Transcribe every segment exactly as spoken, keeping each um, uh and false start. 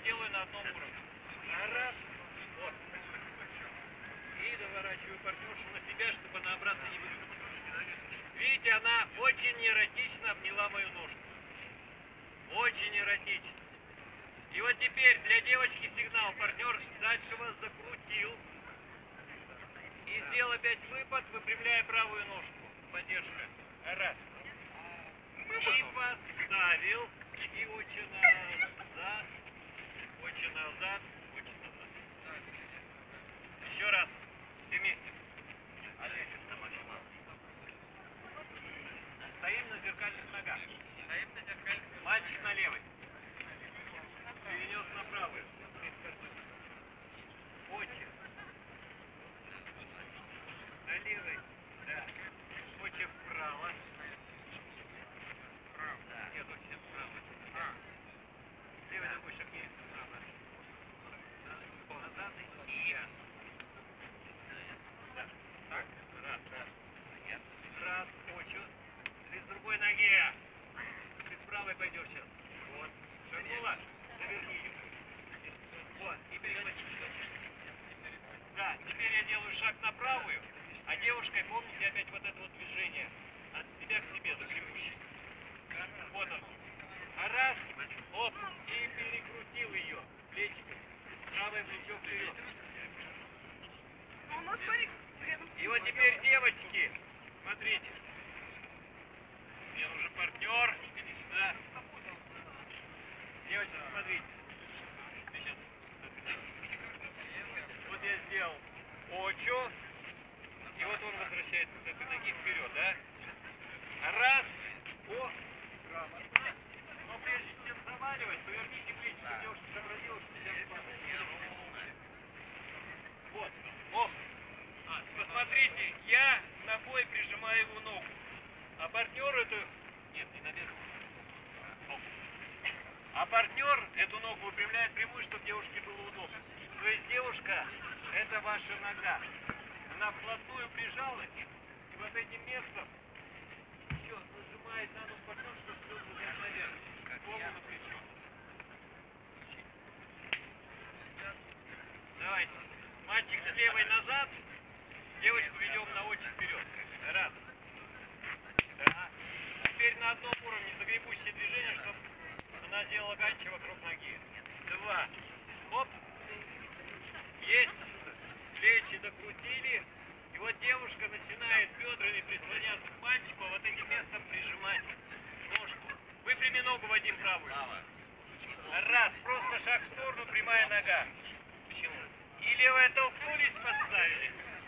делаю на одном уровне. Раз, вот. И доворачиваю партнершу на себя, чтобы она обратно не выгнулась. Видите, она очень эротично обняла мою ножку. Очень эротично. И вот теперь для девочки сигнал. Партнер дальше вас закрутил. И сделал опять выпад, выпрямляя правую ножку. Поддержка. Раз. И поставил. И очень назад. Очень назад. Очень назад. Еще раз. Все вместе. Стоим на зеркальных ногах. Стоим на зеркальных. Мальчик на левой. Перенес на правую. Очень. На левой. Да. Очень вправо. Вправо. Да. Нет, очень вправо. А. Левой ногой шагни. Вправо. Назад и я. Да. Так. Раз, раз. Нет. Раз. Очень. Ты с другой ноги. Ты с правой пойдешь сейчас. Вот. Шагнула. Заверни ее. Вот. И перехватить. Да. Теперь я делаю шаг на правую. А девушкой, помните опять вот это вот движение от себя к себе загребущий. Вот он. Раз, оп, и перекрутил ее плечиком. Правое плечо вперед. И вот теперь, девочки, смотрите. Мне нужен партнер. Иди сюда. Девочки, смотрите. Сейчас. Вот я сделал очо. И вот он возвращается с этой ноги вперед, да? Раз. О. Право. Но прежде чем заваливать, поверните плечи, чтобы девушка сообразила, что тебя не падает. Вот. О. Посмотрите, я ногой прижимаю его ногу. А партнер эту... Нет, не наверх. А партнер эту ногу выпрямляет прямую, чтобы девушке было удобно. То есть девушка, это ваша нога. Она вплотную прижалась, и вот этим местом еще нажимает на ногу партнер, чтобы все взять наверх. Голову на плечо. Давайте. Мальчик с левой назад, девочку ведем на очень вперед. Раз. Да. Теперь на одном уровне загребущее движение, чтобы она сделала ганчи вокруг ноги. Два. Оп. Есть. Плечи докрутили. И вот девушка начинает бедрами прислоняться к мальчику, а вот этим местом прижимать ножку. Выпрями ногу, Вадим, правую. Раз. Просто шаг в сторону, прямая нога. Почему? И левая толкнулись, поставили.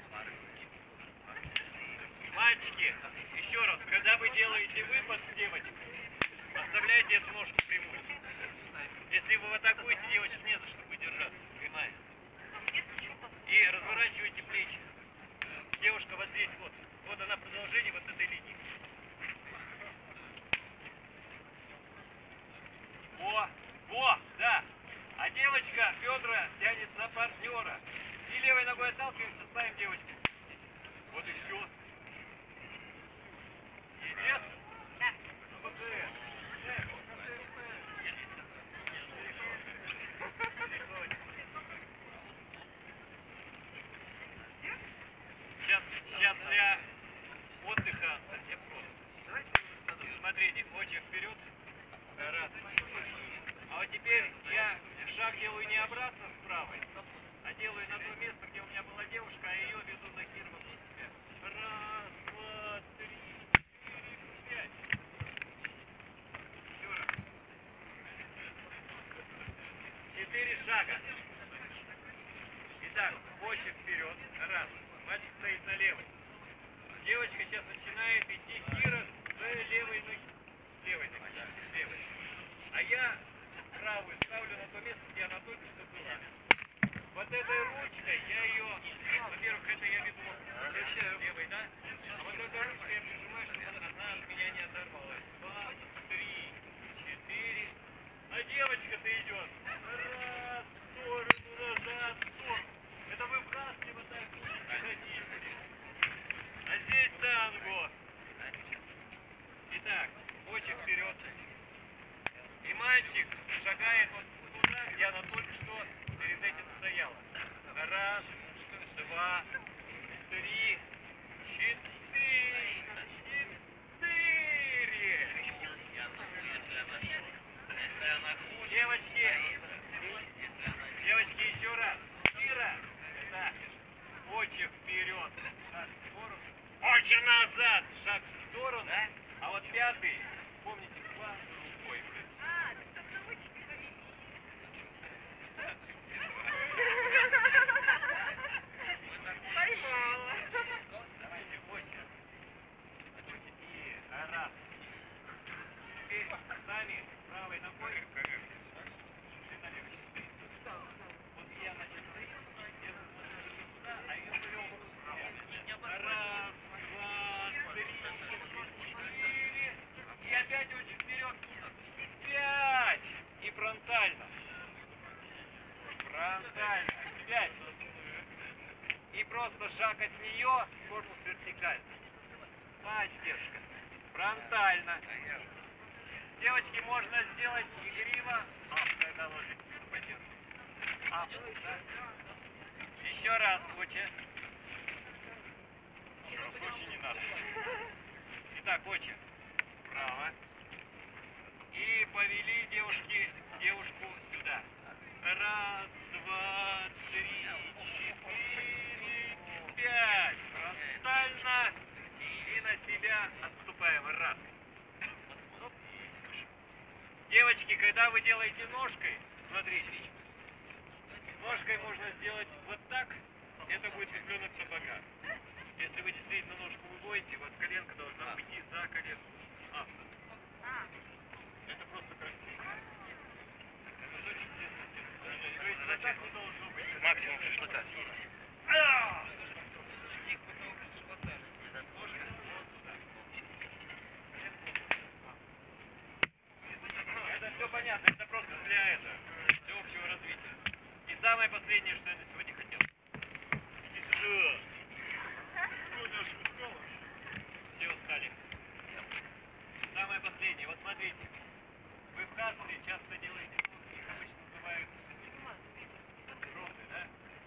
Мальчики, еще раз, когда вы делаете выпад с девочкой, поставляйте эту ножку прямую. Если вы атакуете, девочек не за что выдержаться. Прямая. И разворачивайте плечи. Девушка вот здесь вот. Вот она продолжение вот этой линии. Во, во, да. А девочка бедра тянет на партнера. И левой ногой отталкиваемся, ставим девочку. Вот и все. Нет? Да. Ну покажи. Сейчас, сейчас для отдыха совсем просто. Смотрите, очень вперед. Раз. А вот теперь я шаг делаю не обратно с правой, а делаю на то место, где у меня была девушка, а ее веду за хирмом. Раз, два, три, четыре, пять. Еще раз. Четыре шага. Итак, очень вперед. Раз. Мальчик стоит на левой. Девочка сейчас начинает идти хиро с левой ноги. С левой ноги. С левой. А я правую ставлю на то место, где она только что была. Вот этой ручкой я ее, во-первых, это я веду левой, да? А вот этой ручкой я прижимаю, чтобы она от меня не оторвалась. Два, три, четыре. А девочка-то идет. Раз, в сторону, назад, в сторону. Это вы в краске вот так ходите. А здесь танго. Итак, очень вперед. И мальчик шагает вот туда, где она только что перед этим стояла. Раз, два, три, четыре. Четыре. Девочки, девочки, еще раз. Кира, да. Очи вперед, шаг в сторону. Очи назад, шаг в сторону. А вот пятый, помните, два рукой. Давайте, очи. И раз. Теперь сами правой ногой. Вот я начал стоять, я сюда, а я берем раз, два, три, четыре. И опять очень вперед. Пять. И фронтально. Фронтально. Пять. И просто шаг от нее, корпус вертикально. Поддержка. Фронтально. Девочки, можно сделать игриво. А, когда ложить поддержку. А, да. Еще раз, Очи. Очи не надо. Итак, Очи. Право. И повели девушки, девушку сюда. Раз, два, три, четыре, пять. Фронтально. И на себя отступаем. Раз. Девочки, когда вы делаете ножкой, смотрите, ножкой можно сделать вот так, это будет цыпленок сапога. Если вы действительно ножку выводите, у вас коленка должна уйти за коленку. А. Это просто красиво. Это очень естественно. То есть вот так не должно быть. Максимум шашлыка съесть. Это все понятно, это просто для этого, для общего развития. И самое последнее, что я на сегодня хотел. Иди сюда. Все устали. Самое последнее, вот смотрите. Вы в кассе часто делаете, их обычно называют роты, да?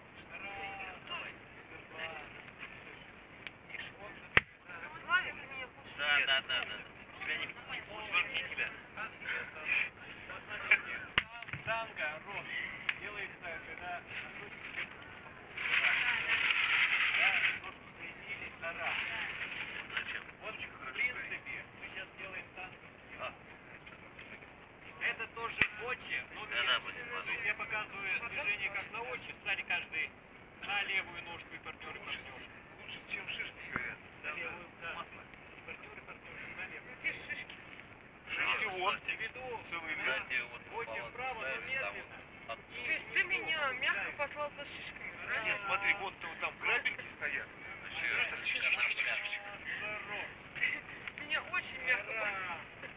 Да, да, да, да. Тебя не швырни тебя. Вот смотрите, танго, рот делается, когда носочки да, ножку соединили, тара. Зачем? Вот в принципе мы сейчас делаем танго. А. Это тоже очи, но Да, да, нет. будет То есть я показываю движение как на очи, встали каждый на левую ножку и партнеры партнеры. Лучше, чем шишки, говорят. На левую, да. Масло. И партнеры партнеры на левую. Где шишки? Шишки вот. в виду. Кстати, вот Очи вправо, но медленно. То есть ты меня мягко послал за шишками, Нет, правильно? смотри, вот там, там грабельки стоят. Меня очень мягко послал.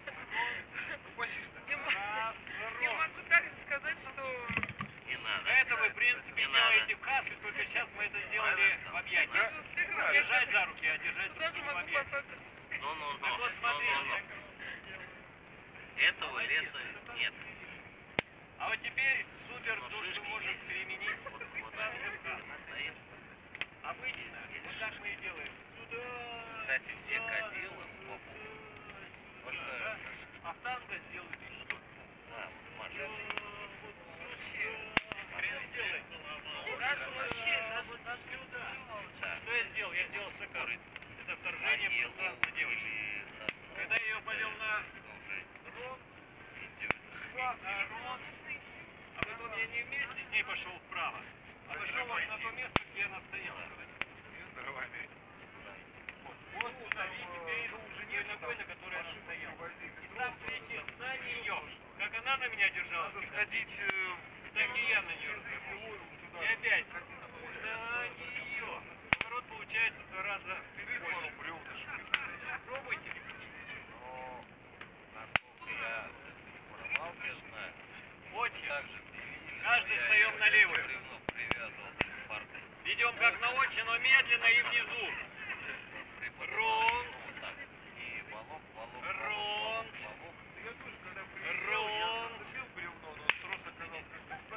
Я, мо- Раз, я могу также сказать, что Не надо. это вы, в принципе, Не делаете в кассе, только сейчас мы это сделали в объятиях. даже успехом Держать за руки, а держать даже руки в могу объятиях. послать за шишками. Ну, ну, ну, Так вот, ну, смотрите. ну, ну. Этого леса нет. А вот теперь супер Но то, что шишки может есть. применить. Вот, вот она стоит. Обычно, вот так мы и делаем. Сюда. Кстати, все сюда, кадилы в попу. сюда. Только Да. А в танго сделайте что? да, Маша. Даже вообще, даже сюда. Да. Что я сделал? Я сделал сакар. Это вторжение в пространство девочки. Или сосну. Когда я ее повел на Ну, уже рон, идет. шла на рон, а потом я не вместе с ней пошел вправо, а пошел вот на то место, где она стояла. Вот, вот сюда, видите, перейду уже не ногой, на которой она стояла. И сам прилетел на нее. Как она на меня держалась. Надо сходить. Так и я на нее развернулся. И опять на нее. Поворот получается в два раза больше. Пробуйте. Но, насколько я информал, я знаю. Очень. Также Каждый встаем на левую. бревно привязывал к парку. Ведем как на очень, но медленно и внизу. Рон. Вот так. И волок, волок, Рон. волок, волок. Рон. Зацепил бревно, но трос оказался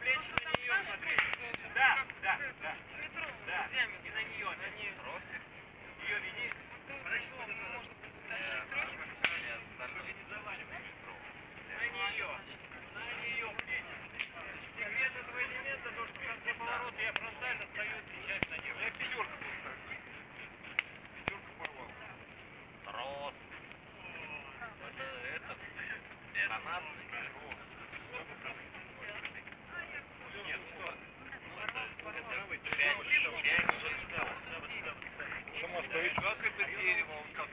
плечи Просто на там нее наш смотри. тросик должен, Да, как да, это, да. сантиметровый Да, диаметр. и на нее, на нее. Тросик. Ее видишь? Вот тут его можно тащить тросик. Я остальное не заваливаю. На нее. На нее плечи. И вес этого элемента должен в конце поворота, я фронтально стою и часть на нее. Я пятерку поставлю. Пятерку порвал. Трос. Это этот. Канатный трос. Нет, что? Пять, пять, шесть трос. Сама стоишь, как это дерево, он как